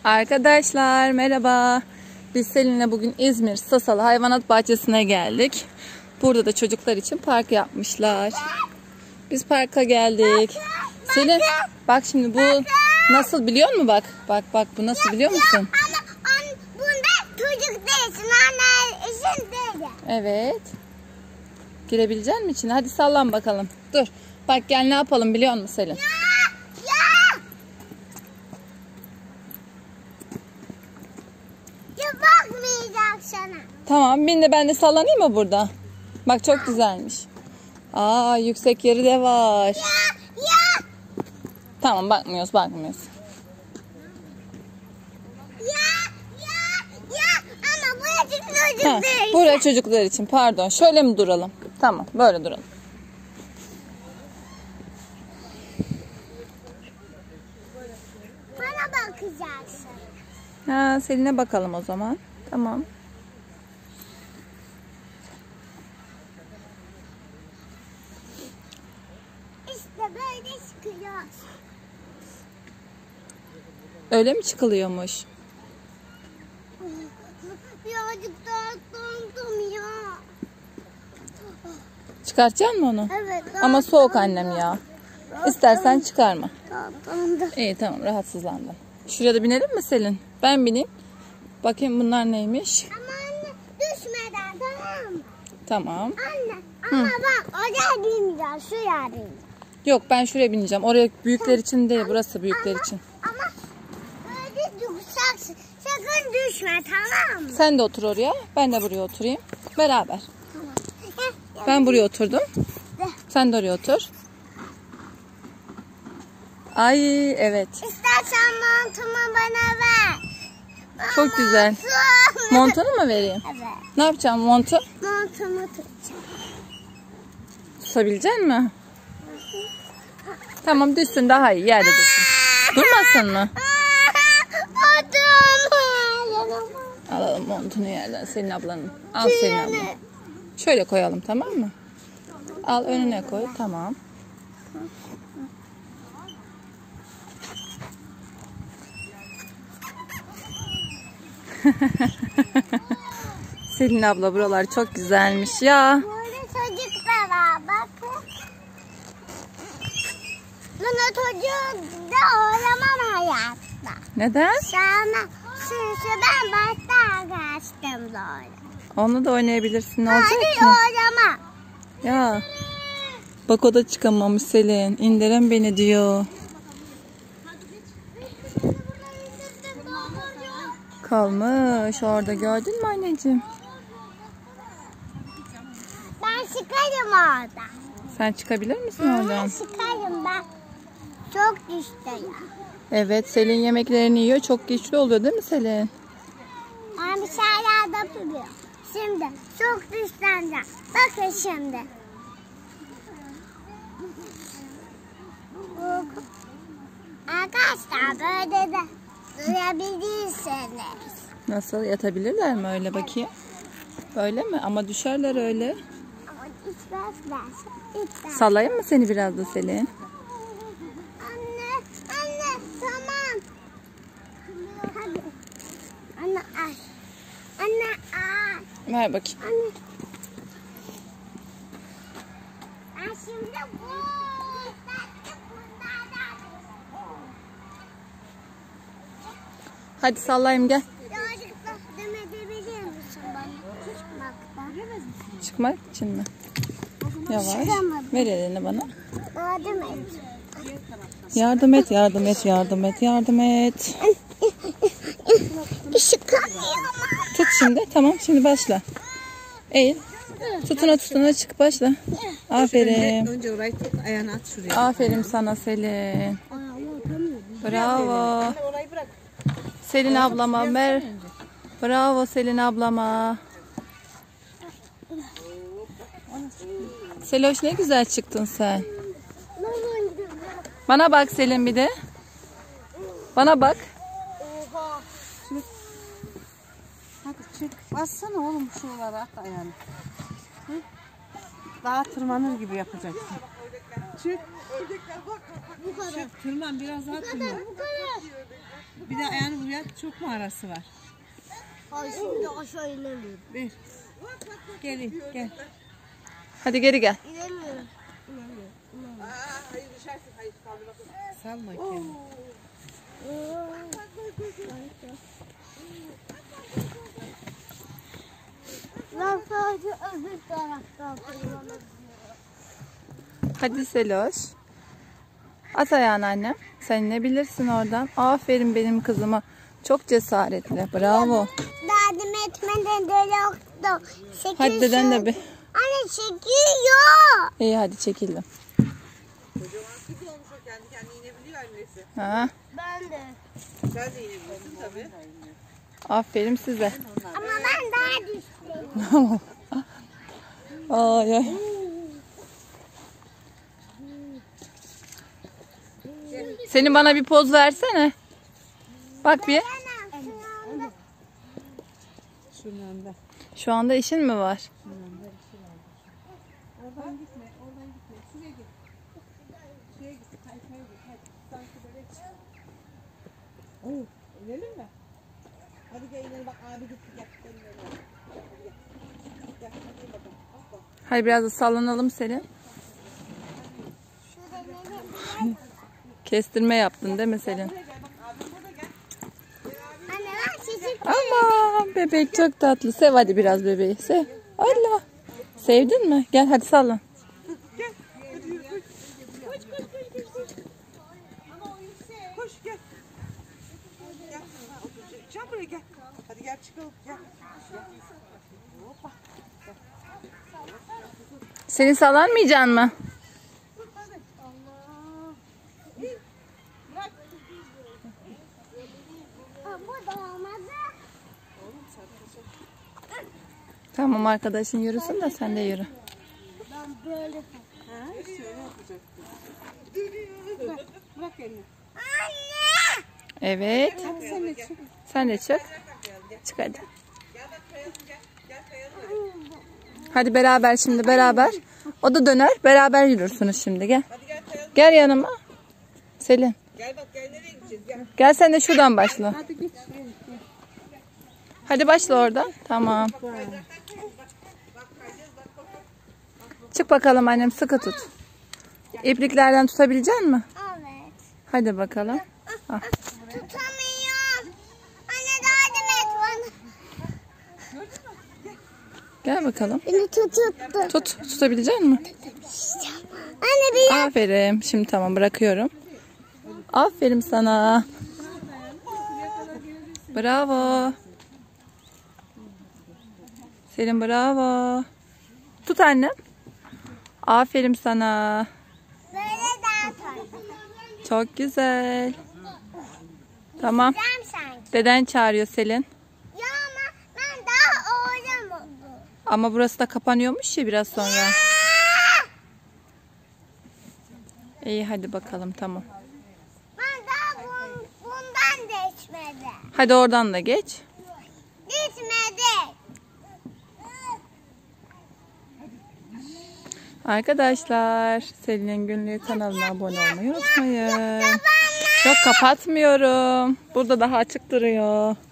Arkadaşlar merhaba. Biz Selin'le bugün İzmir Sasalı Hayvanat Bahçesi'ne geldik. Burada da çocuklar için park yapmışlar. Biz parka geldik. Selin bak şimdi bu nasıl biliyor musun bak? Bak bu nasıl biliyor musun? Bunda çocuk değilsin anne işin değil. Evet. Girebilecek misin içine? Hadi sallan bakalım. Dur. Bak gel ne yapalım biliyor musun Selin? Bakmayacak sana. Tamam bin de ben de sallanayım mı burada? Bak çok güzelmiş. Aa yüksek yeri de var. Ya. Tamam bakmıyoruz. Ya ama burası çocuk değil. Buraya çocuklar için pardon. Şöyle mi duralım? Tamam böyle duralım. Bana bakacaksın. Ha, Selin'e bakalım o zaman. Tamam. İşte böyle çıkıyor. Öyle mi çıkılıyormuş? Birazcık daha dondum ya. Çıkartacak mısın onu? Evet. Ama soğuk annem ya. İstersen çıkarma. Dondu. İyi tamam rahatsızlandım. Şuraya da binelim mi Selin? Ben bineyim. Bakayım bunlar neymiş? Ama anne düşmeden tamam mı? Tamam. Anne ama bak oraya binmeyeceğim şuraya bineceğim. Yok ben şuraya bineceğim. Oraya büyükler için değil. Burası büyükler için. Ama böyle yükseksin. Sakın düşme tamam mı? Sen de otur oraya. Ben de buraya oturayım. Beraber. Tamam. Ben buraya oturdum. Sen de oraya otur. Ay evet. İstersen montumu bana ver. Çok güzel. Montunu mu vereyim? Evet. Ne yapacağım montu? Montumu tutacağım. Tutabilecek misin? Tamam düşsün daha iyi. Yerde dursun. Durmasın mı? Alalım montunu yerden Selin ablanın. Al Selin abla. Şöyle koyalım tamam mı? Al önüne koy. Tamam. Selin abla buralar çok güzelmiş ya. Böyle çocuk da var bakın. Bana çocuğu da oynamam hayatta. Neden? Sana ben başta kaçtım böyle. Onunla da oynayabilirsin. Ne olacak Hadi ki? oynama. Ya. Bak o da çıkamamış Selin. İndiren beni diyor. Kalmış orada gördün mü anneciğim? Ben çıkarım orada. Sen çıkabilir misin oradan? Çıkarım ben. Çok güçlü ya. Evet Selin yemeklerini yiyor. Çok güçlü oluyor değil mi Selin? Ben bir şeyler yapıyorum. Şimdi çok güçleneceğim. Bakın şimdi. Arkadaşlar böyle de durabilirsiniz. Nasıl yatabilirler mi öyle bakayım? Öyle mi? Ama düşerler öyle. Ama içmezler. Sallayayım mı seni biraz da Selin? Anne tamam. Hadi. Anne ay. Anne ay. Ver bakayım. Anne. Ben şimdi bu. Hadi sallayayım gel. Birazcık yardım edebilir misin bana? Çıkmakta. Çıkmak için mi? Yavaş. Çıkamadım. Ver elini bana. Yardım et. Yardım et. Çıkamıyorum. Tut şimdi. Tamam şimdi başla. Eğil. Tutuna çık başla. Aferin. Önce orayı tut, ayağını at şuraya. Aferin sana Selin. Bravo. Orayı bırak. Selin ablama ver. Bravo Selin ablama. Seloş ne güzel çıktın sen. Bana bak Selin bir de. Bana bak. Hadi çık. Bassana oğlum şuralara at ayağını. Hı? Daha tırmanır gibi yapacaksın. Çık. Bu kadar. Çık tırman biraz daha tırman. Bu kadar. Bir de ayağını buraya çok mu arası var? Ay şimdi aşağı inemiyorum. Bir. Gelin gel. Hadi geri gel. İnemiyorum. Salma kendini. Ben sadece öbür taraftan kullanabiliyorum. Hadi Seloş. At ayağını annem. Sen inebilirsin oradan. Aferin benim kızıma. Çok cesaretli. Bravo. Yardım etmeden de yoktu. Hadi deden de bir. Anne çekiyor. İyi hadi çekildim. Kocaman kız olmuş o, kendi kendine inebiliyor annesi. Ha, Ben de. Sen de inebilirsin tabii. aferin size. Ama ben daha düştüm. Ay ay. Senin bana bir poz versene. Bak bir. Şunun anda. Şu anda işin mi var? Oradan gitme, oradan gitme. Şuraya git. Şuraya git, kaykaya git. Hadi, sanki böyle çık. Oo, inelim mi? Hadi gel inelim, bak abi gitti, gel. Gel inelim. Hadi gel. Gel, hadi bakalım. Hoppa. Hadi biraz da sallanalım Selin. Kestirme yaptın değil mi Selin? Anne ben çocuk. Aman bebek çok tatlı. Sev hadi biraz bebeği. Sev. Allah. Sevdin mi? Gel hadi sallan. Koş gel. Gel. Ha, otur. Can buraya gel. Hadi gel çıkalım. Gel. Hoppa. Selin sallanmayacaksın mı? Bu da olmadı. Tamam arkadaşın yürüsün de sen de yürü. Ben böyle. Ha, işte öyle yapacaktım. Bırak elini. Anne. Evet. Hadi sen de çık. Sen de çık. Çık hadi. Hadi beraber şimdi beraber. O da döner. Beraber yürürsünüz şimdi gel. Gel yanıma. Selin. Gel bak, gel nereye gideceğiz? Gel. Gel sen de şuradan başla. Hadi git. Gel. Hadi başla oradan. Tamam. Çık bakalım annem, sıkı tut. İpliklerden tutabilecek misin? Evet. Hadi bakalım. Al. Tutamıyorum. Anne yardım et bana. Gel bakalım. Beni tuttu. Tutabilecek misin? Anne bir Aferin. Şimdi tamam bırakıyorum. Aferin sana. Bravo. Selin bravo. Tut annem. Aferin sana. böyle daha koy. Çok güzel. Tamam. Ben sanki. Deden çağırıyor Selin. Ya ama ben daha oynamadım. Ama burası da kapanıyormuş ya biraz sonra. İyi hadi bakalım tamam. Ben daha bundan geçmedim. Hadi oradan da geç. Gitmedi. Arkadaşlar Selin'in günlüğü kanalına abone olmayı unutmayın. Yok kapatmıyorum. Burada daha açık duruyor.